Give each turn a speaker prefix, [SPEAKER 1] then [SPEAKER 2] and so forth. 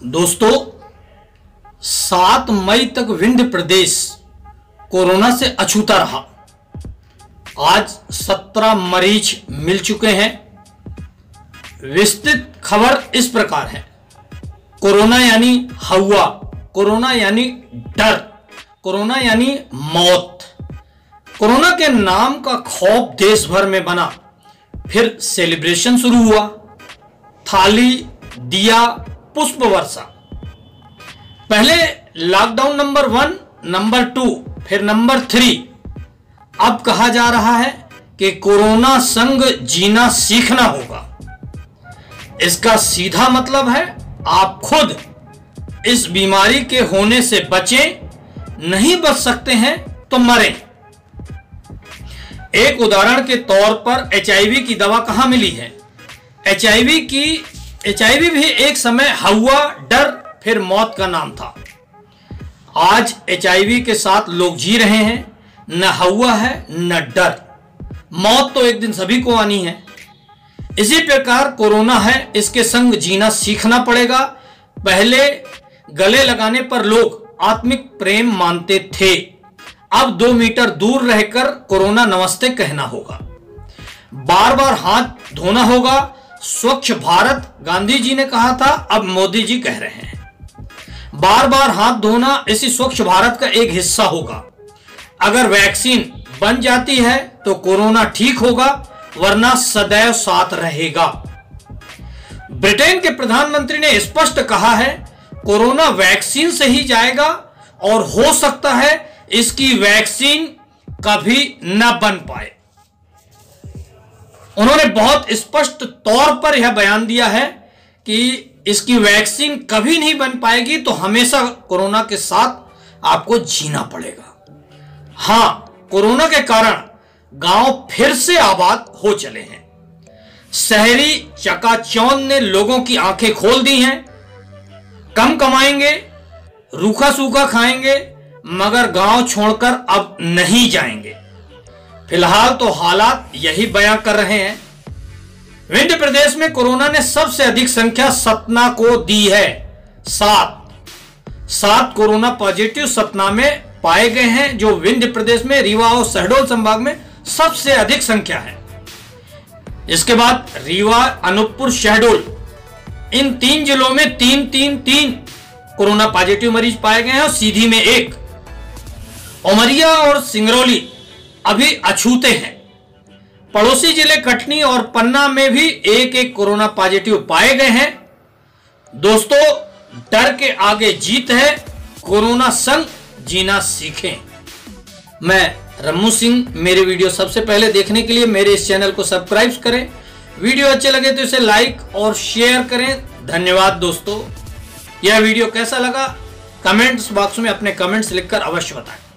[SPEAKER 1] दोस्तों 7 मई तक विंध्य प्रदेश कोरोना से अछूता रहा। आज 17 मरीज मिल चुके हैं। विस्तृत खबर इस प्रकार है। कोरोना यानी हवा, कोरोना यानी डर, कोरोना यानी मौत। कोरोना के नाम का खौफ देश भर में बना। फिर सेलिब्रेशन शुरू हुआ। थाली, दिया, पुष्प वर्षा। पहले लॉकडाउन नंबर 1, नंबर 2, फिर नंबर 3। अब कहा जा रहा है कि कोरोना संग जीना सीखना होगा। इसका सीधा मतलब है आप खुद इस बीमारी के होने से बचें। नहीं बच सकते हैं तो मरें। एक उदाहरण के तौर पर एचआईवी की दवा कहां मिली है। एचआईवी भी एक समय हवा, डर, फिर मौत का नाम था। आज एचआईवी के साथ लोग जी रहे हैं। न हवा है न डर। मौत तो एक दिन सभी को आनी है। इसी प्रकार कोरोना है, इसके संग जीना सीखना पड़ेगा। पहले गले लगाने पर लोग आत्मिक प्रेम मानते थे। अब 2 मीटर दूर रहकर कोरोना नमस्ते कहना होगा। बार बार हाथ धोना होगा। स्वच्छ भारत गांधी जी ने कहा था, अब मोदी जी कह रहे हैं। बार बार हाथ धोना इसी स्वच्छ भारत का एक हिस्सा होगा। अगर वैक्सीन बन जाती है तो कोरोना ठीक होगा, वरना सदैव साथ रहेगा। ब्रिटेन के प्रधानमंत्री ने स्पष्ट कहा है, कोरोना वैक्सीन से ही जाएगा और हो सकता है इसकी वैक्सीन कभी न बन पाए। उन्होंने बहुत स्पष्ट तौर पर यह बयान दिया है कि इसकी वैक्सीन कभी नहीं बन पाएगी, तो हमेशा कोरोना के साथ आपको जीना पड़ेगा। हां, कोरोना के कारण गांव फिर से आबाद हो चले हैं। शहरी चकाचौंध ने लोगों की आंखें खोल दी हैं। कम कमाएंगे, रूखा सूखा खाएंगे, मगर गांव छोड़कर अब नहीं जाएंगे। फिलहाल तो हालात यही बयां कर रहे हैं। विंध्य प्रदेश में कोरोना ने सबसे अधिक संख्या सतना को दी है। 7 कोरोना पॉजिटिव सतना में पाए गए हैं, जो विंध्य प्रदेश में रीवा और शहडोल संभाग में सबसे अधिक संख्या है। इसके बाद रीवा, अनूपपुर, शहडोल, इन 3 जिलों में 3 कोरोना पॉजिटिव मरीज पाए गए हैं और सीधी में 1। उमरिया और सिंगरौली अभी अछूते हैं। पड़ोसी जिले कटनी और पन्ना में भी 1 कोरोना पॉजिटिव पाए गए हैं। दोस्तों, डर के आगे जीत है। कोरोना संग जीना सीखें। मैं रम्मू सिंह। मेरे वीडियो सबसे पहले देखने के लिए मेरे इस चैनल को सब्सक्राइब करें। वीडियो अच्छे लगे तो इसे लाइक और शेयर करें। धन्यवाद दोस्तों। यह वीडियो कैसा लगा कमेंट्स बॉक्स में अपने कमेंट्स लिखकर अवश्य बताएं।